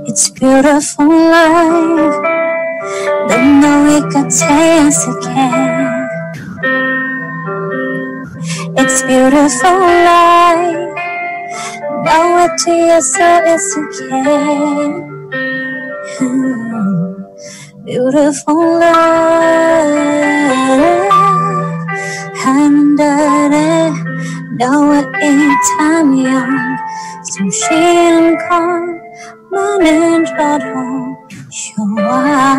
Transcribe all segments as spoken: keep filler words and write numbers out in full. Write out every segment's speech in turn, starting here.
It's beautiful life that no we could taste again. It's beautiful life now what to yourself is again. Beautiful life under it now what in time young some sheen come man and home show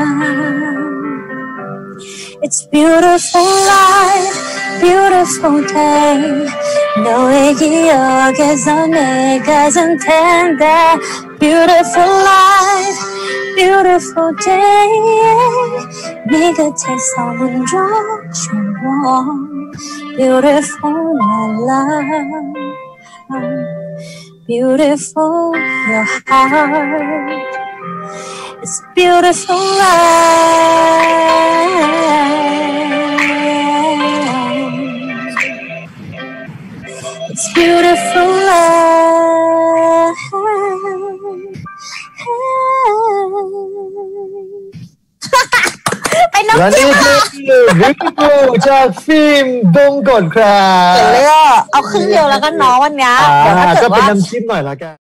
It's beautiful life beautiful day no eggies on eggs and tender beautiful life beautiful day nigga taste all the drugs you want beautiful life beautiful your heart it's beautiful life it's beautiful life ไปน้องและนี่คือวิดีโอจากฟิล์มบงกชครับเดี๋ยวเลยเอาครึ่งเดียวแล้วกันเนาะวันนี้เดี๋ยวถ้าเกิดว่าก็เป็นน้ำจิ้มหน่อยละกัน